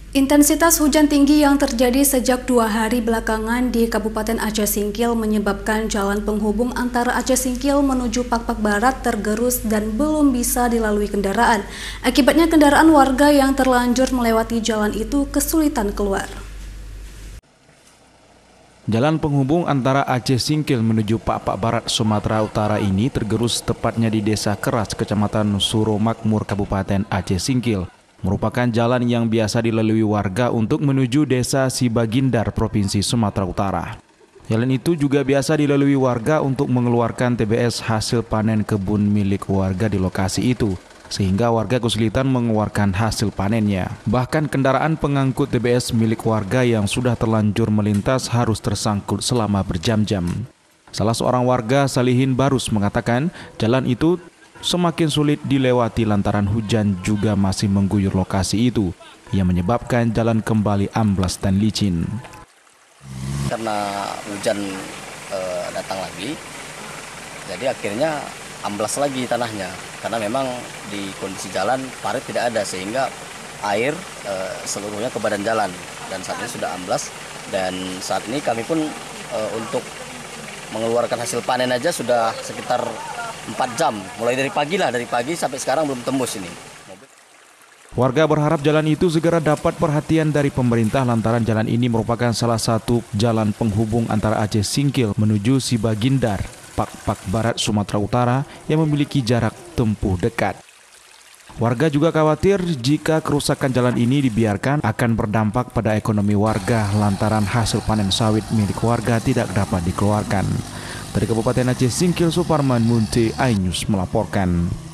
Intensitas hujan tinggi yang terjadi sejak 2 hari belakangan di Kabupaten Aceh Singkil menyebabkan jalan penghubung antara Aceh Singkil menuju Pakpak Barat tergerus dan belum bisa dilalui kendaraan. Akibatnya kendaraan warga yang terlanjur melewati jalan itu kesulitan keluar. Jalan penghubung antara Aceh Singkil menuju Pakpak Barat, Sumatera Utara ini tergerus tepatnya di Desa Keras, Kecamatan Suromakmur, Kabupaten Aceh Singkil. Merupakan jalan yang biasa dilalui warga untuk menuju Desa Sibagindar, Provinsi Sumatera Utara. Jalan itu juga biasa dilalui warga untuk mengeluarkan TBS hasil panen kebun milik warga di lokasi itu, sehingga warga kesulitan mengeluarkan hasil panennya. Bahkan kendaraan pengangkut TBS milik warga yang sudah terlanjur melintas harus tersangkut selama berjam-jam. Salah seorang warga, Salihin Barus, mengatakan jalan itu semakin sulit dilewati lantaran hujan juga masih mengguyur lokasi itu, yang menyebabkan jalan kembali amblas dan licin. Karena hujan datang lagi, jadi akhirnya amblas lagi tanahnya. Karena memang di kondisi jalan parit tidak ada, sehingga air seluruhnya ke badan jalan, dan saat ini sudah amblas. Dan saat ini kami pun untuk mengeluarkan hasil panen aja sudah sekitar 4 jam, mulai dari pagi sampai sekarang belum tembus ini. Warga berharap jalan itu segera dapat perhatian dari pemerintah lantaran jalan ini merupakan salah satu jalan penghubung antara Aceh Singkil menuju Sibagindar, Pakpak Barat, Sumatera Utara yang memiliki jarak tempuh dekat. Warga juga khawatir jika kerusakan jalan ini dibiarkan akan berdampak pada ekonomi warga lantaran hasil panen sawit milik warga tidak dapat dikeluarkan. Dari Kabupaten Aceh Singkil, Suparman Munte, iNews melaporkan.